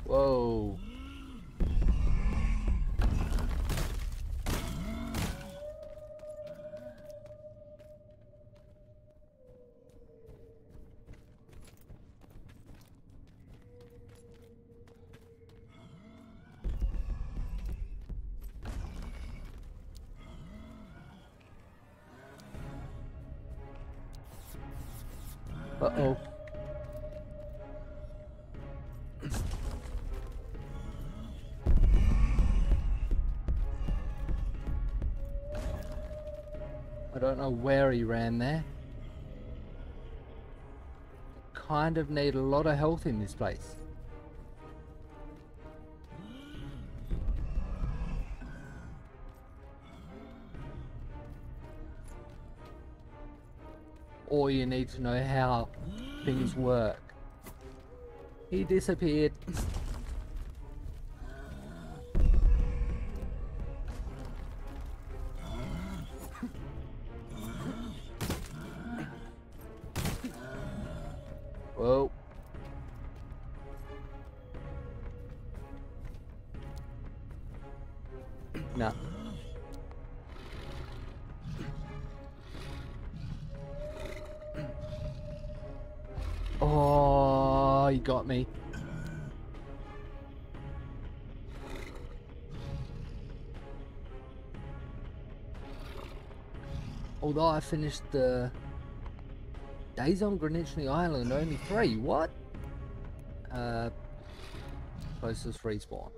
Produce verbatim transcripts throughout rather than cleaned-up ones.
Whoa. Uh-oh. I don't know where he ran there. Kind of need a lot of health in this place. Or you need to know how things work. He disappeared. Whoa. Nah. Oh, he got me. Although I finished the days on Greenwich Island, only three. What? Uh, closest respawn.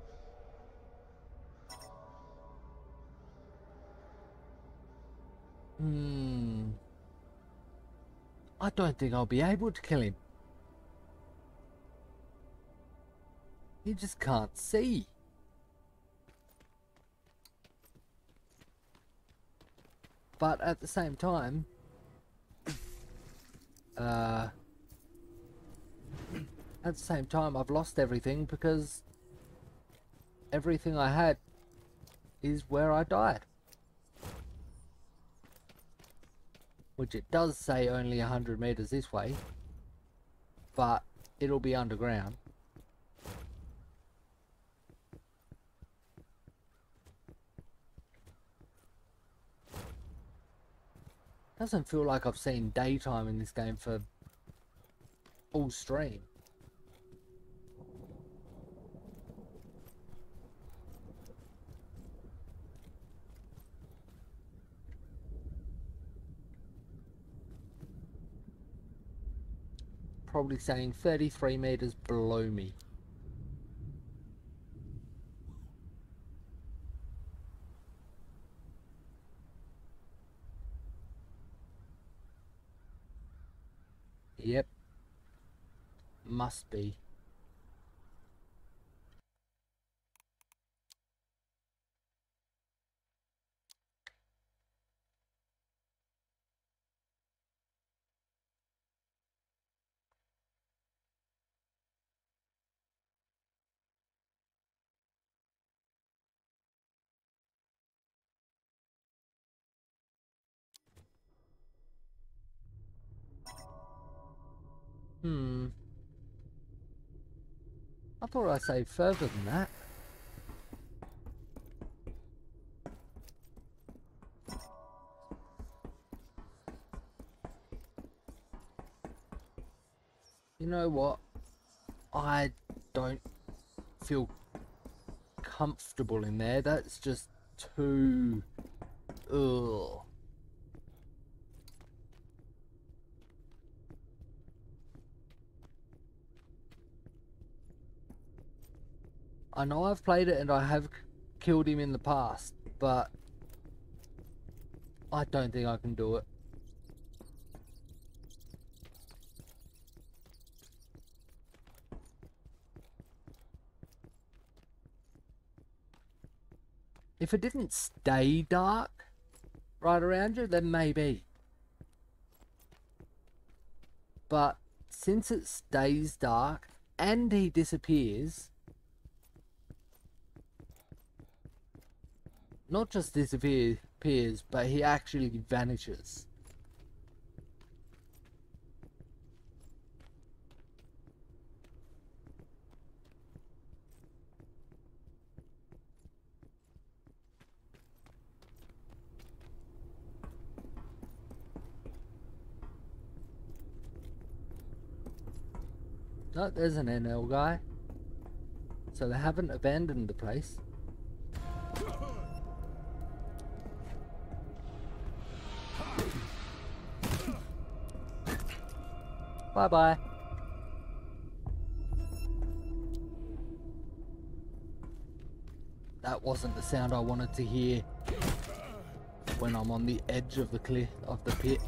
Hmm. I don't think I'll be able to kill him. He just can't see. But at the same time, uh, at the same time, I've lost everything because everything I had is where I died. Which it does say only a hundred meters this way, but it'll be underground. Doesn't feel like I've seen daytime in this game for full stream. Probably saying thirty-three meters below me. Yep. Must be. Hmm. I thought I saved further than that. You know what? I don't feel comfortable in there. That's just too... Ugh. I know I've played it and I have killed him in the past, but I don't think I can do it. If it didn't stay dark right around you, then maybe. But since it stays dark and he disappears, not just disappears, but he actually vanishes. No, there's an N L guy. So they haven't abandoned the place. Bye-bye. That wasn't the sound I wanted to hear when I'm on the edge of the cliff of the pit.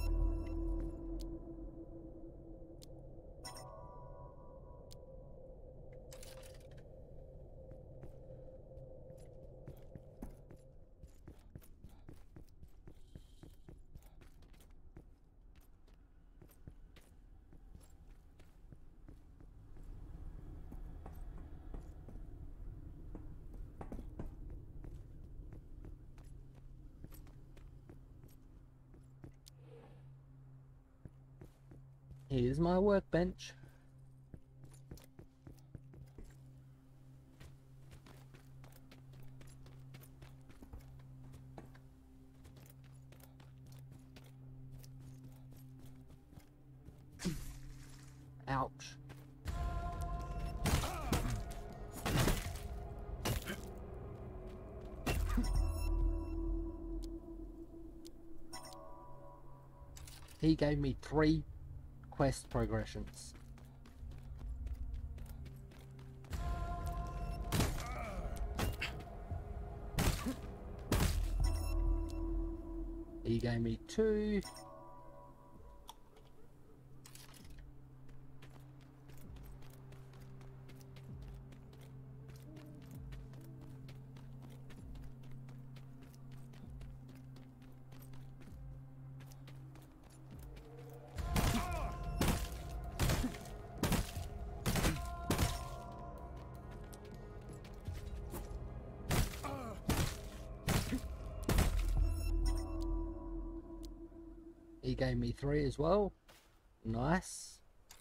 Here's my workbench. Ouch. He gave me three quest progressions. He gave me two. He gave me three as well. Nice.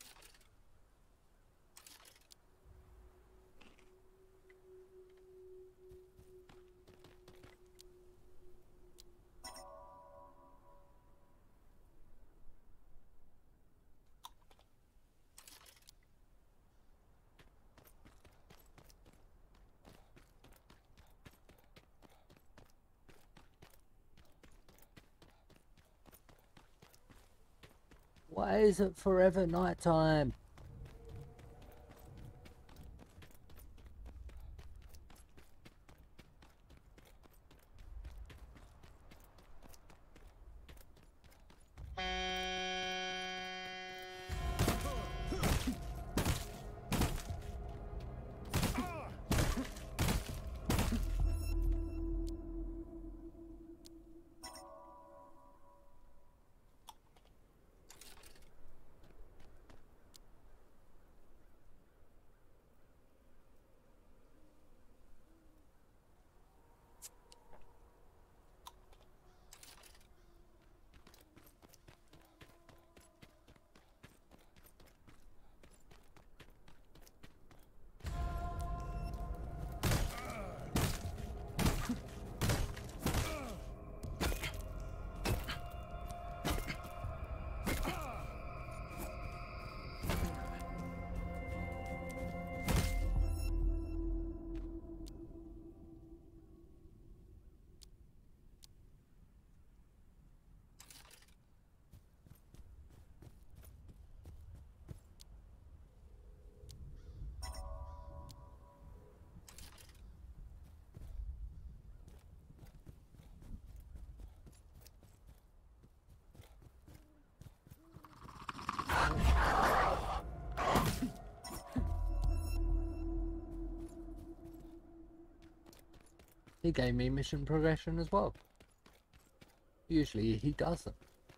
Why is it forever nighttime? He gave me mission progression as well. Usually he doesn't.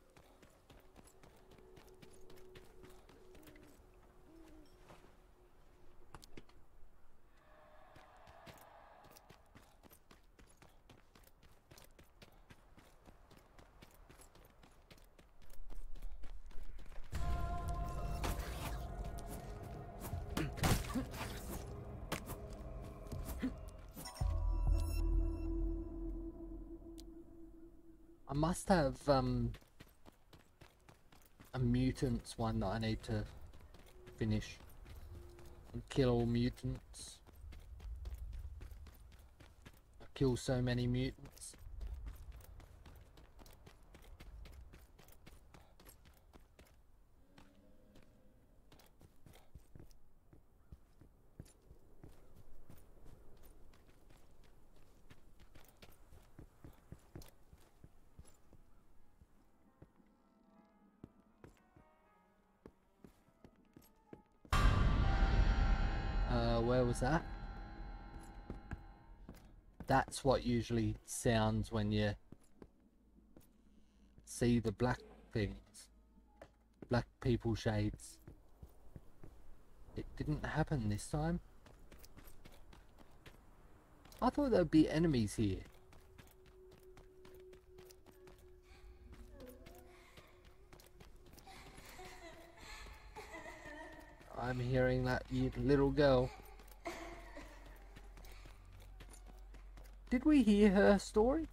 I must have um, a mutants one that I need to finish. and kill all mutants. I kill so many mutants. Uh, where was that? That's what usually sounds when you see the black things. Black people shades. It didn't happen this time. I thought there'd be enemies here. I'm hearing that, you little girl. Did we hear her story?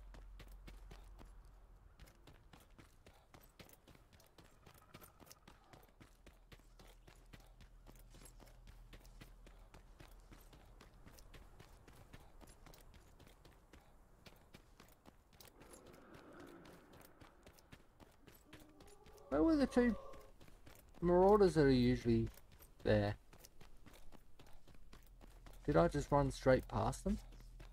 Where were the two marauders that are usually there? Did I just run straight past them?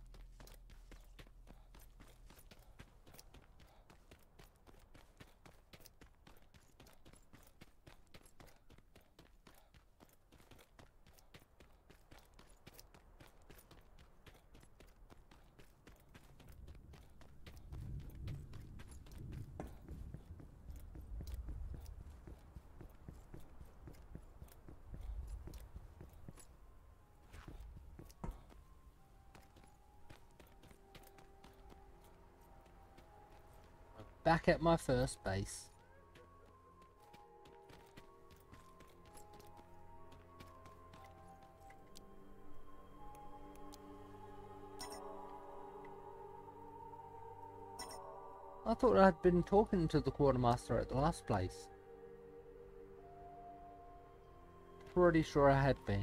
Back at my first base. I thought I'd been talking to the quartermaster at the last place. Pretty sure I had been.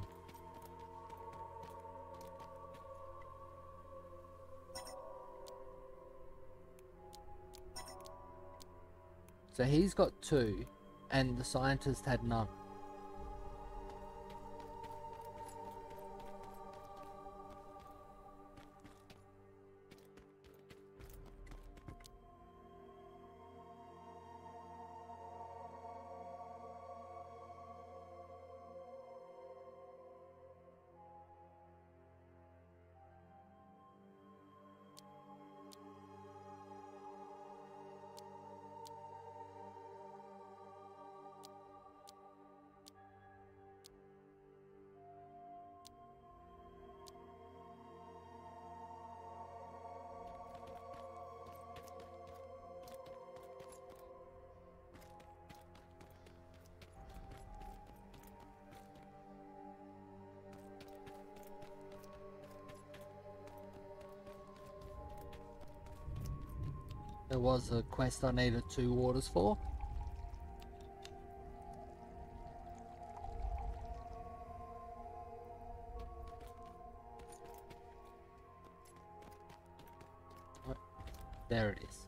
So he's got two, and the scientist had none. There was a quest I needed two waters for. There it is.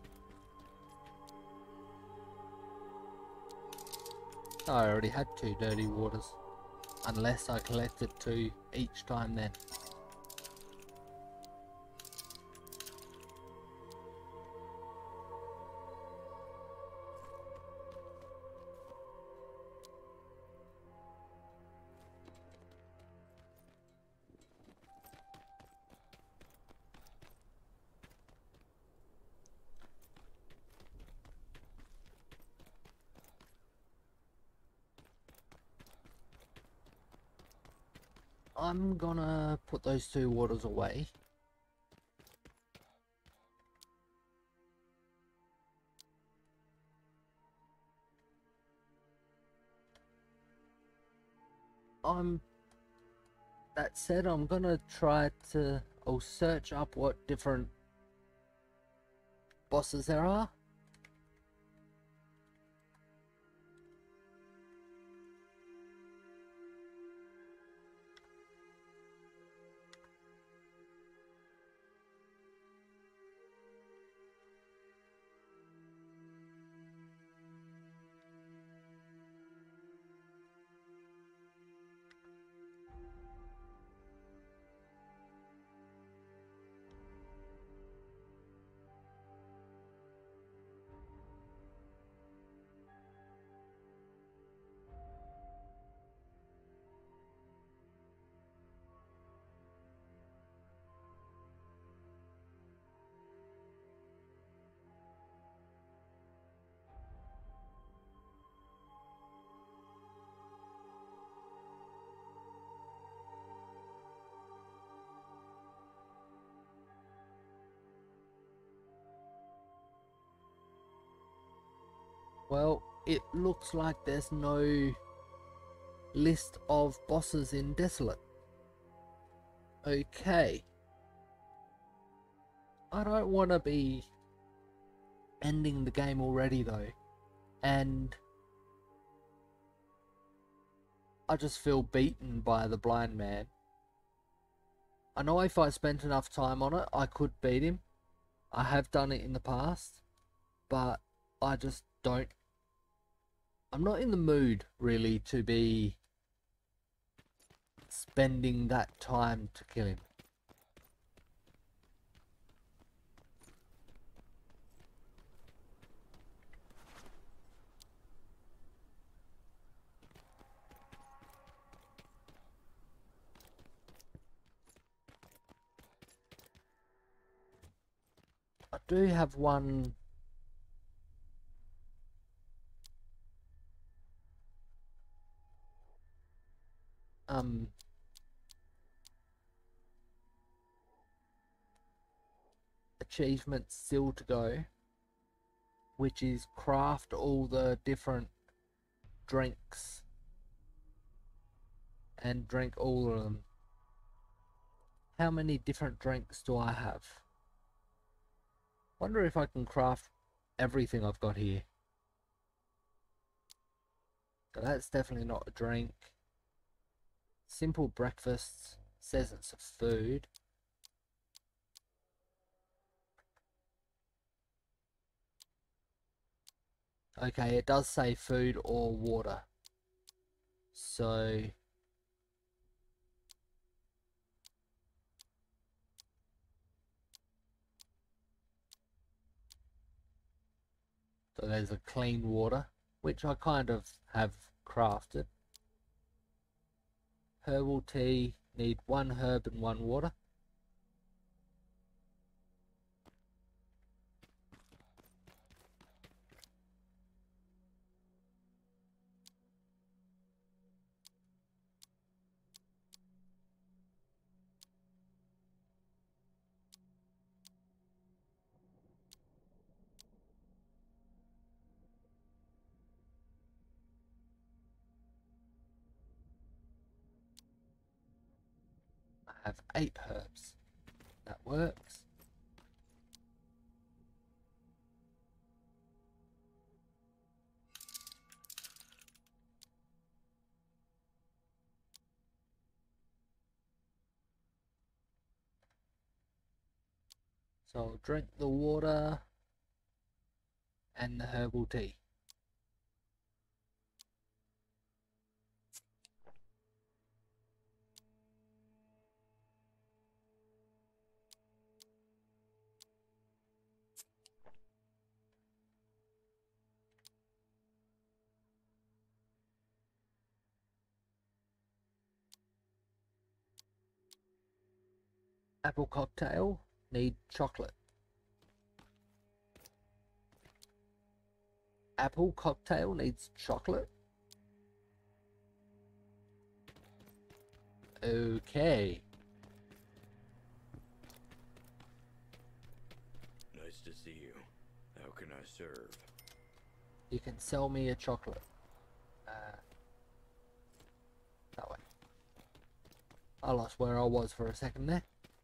Oh, I already had two dirty waters. Unless I collected two each time then. I'm gonna put those two waters away. I'm... That said, I'm gonna try to... I'll search up what different bosses there are. Well, it looks like there's no list of bosses in Desolate. Okay. I don't want to be ending the game already though. And I just feel beaten by the blind man. I know if I spent enough time on it, I could beat him. I have done it in the past. But I just don't... I'm not in the mood, really, to be spending that time to kill him. I do have one... Um... achievement still to go, which is craft all the different drinks and drink all of them. How many different drinks do I have? Wonder if I can craft everything I've got here. So that's definitely not a drink. Simple breakfasts, says it's a food. Okay, it does say food or water. So... So there's a clean water, which I kind of have crafted. Herbal tea, need one herb and one water. I have eight herbs. That works. So I'll drink the water and the herbal tea. Apple cocktail, need chocolate. Apple cocktail needs chocolate. Okay. Nice to see you. How can I serve? You can sell me a chocolate. Uh, that way. I lost where I was for a second there.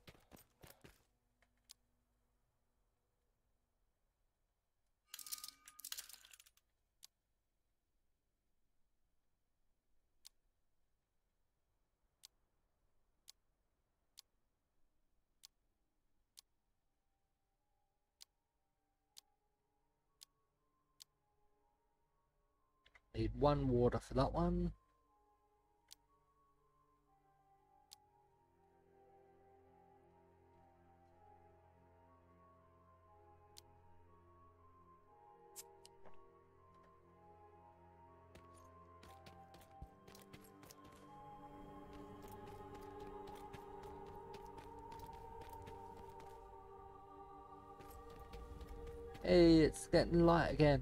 Need one water for that one. Hey, it's getting light again.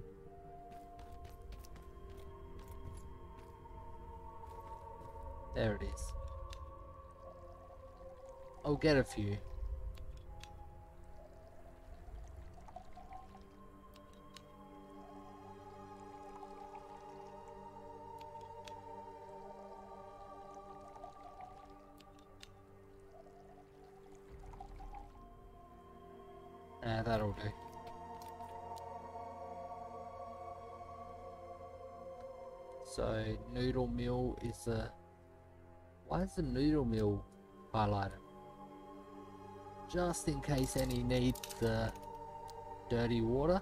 There it is. I'll get a few. That'll do. So, noodle meal is the... Why is the noodle meal highlighted? Just in case any need the dirty water.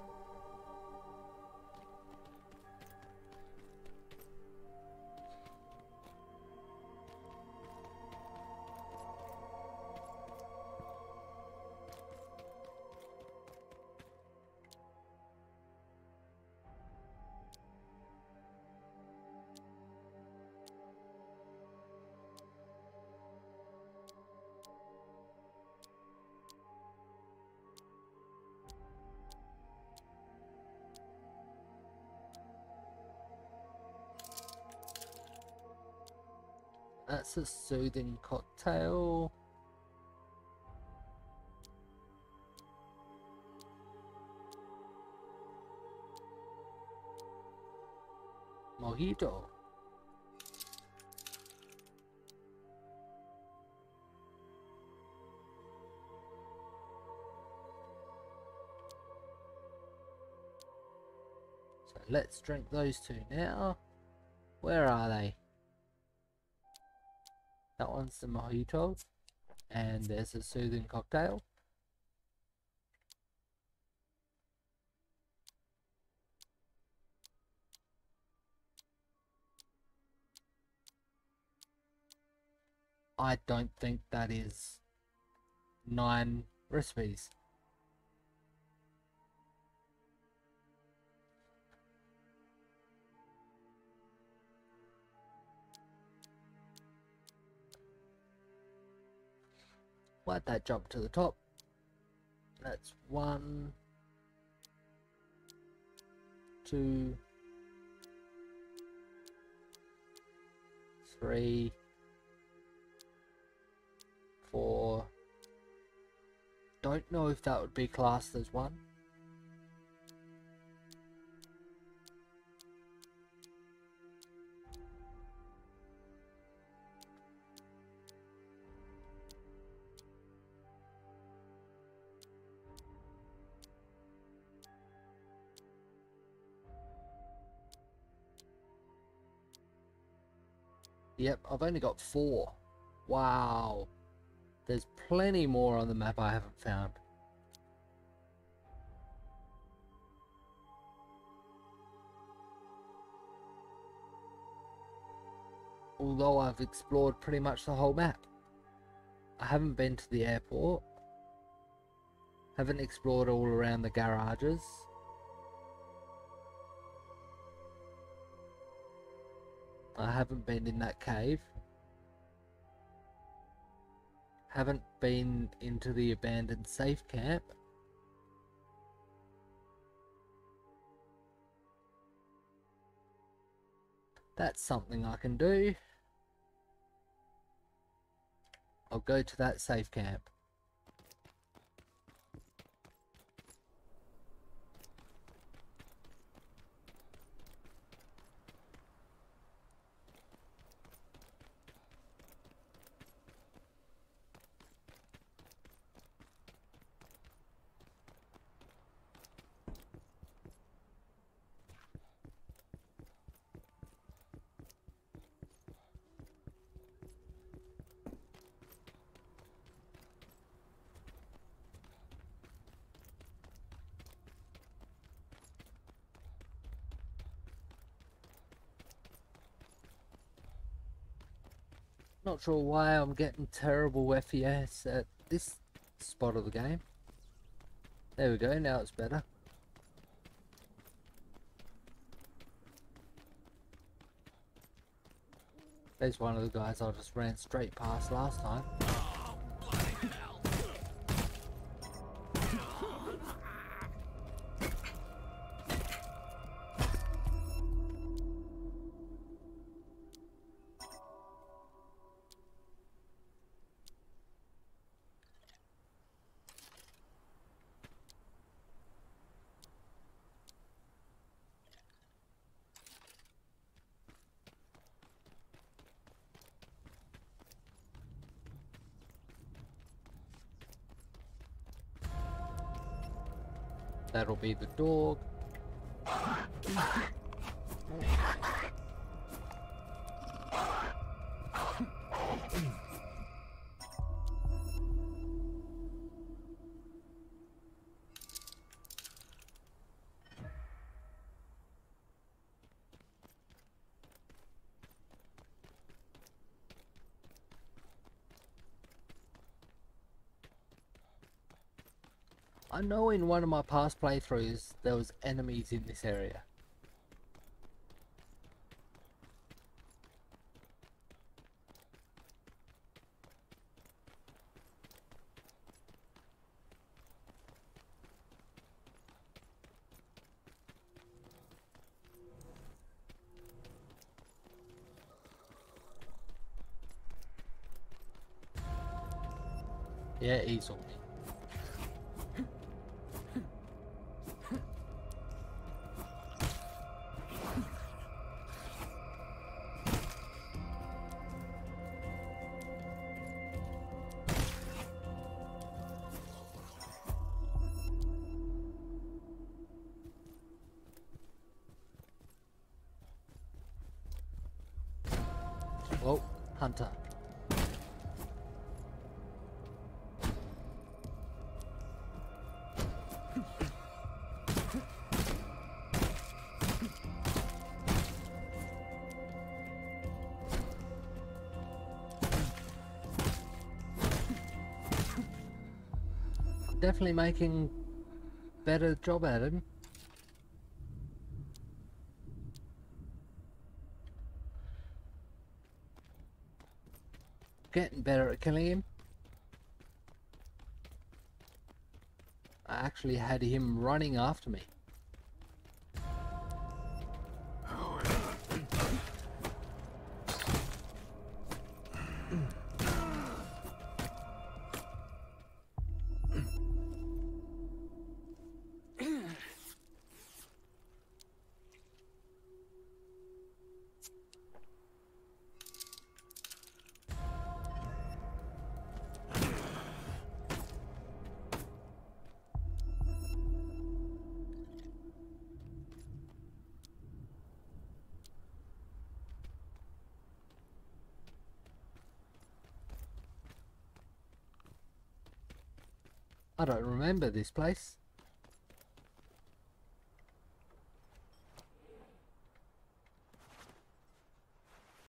That's a soothing cocktail. Mojito. So let's drink those two now. Where are they? That one's the mojito, and there's a soothing cocktail. I don't think that is nine recipes. Why'd that jump to the top? That's one, two, three, four. Don't know if that would be classed as one. Yep, I've only got four. Wow. There's plenty more on the map I haven't found. Although I've explored pretty much the whole map. I haven't been to the airport. Haven't explored all around the garages. I haven't been in that cave. Haven't been into the abandoned safe camp. That's something I can do. I'll go to that safe camp. Not sure why I'm getting terrible F P S at this spot of the game. There we go, now it's better. There's one of the guys I just ran straight past last time. That'll be the dog. I know in one of my past playthroughs there was enemies in this area. Yeah, easily. Oh, hunter. Definitely making better job at him. Getting better at killing him. I actually had him running after me. I don't remember this place.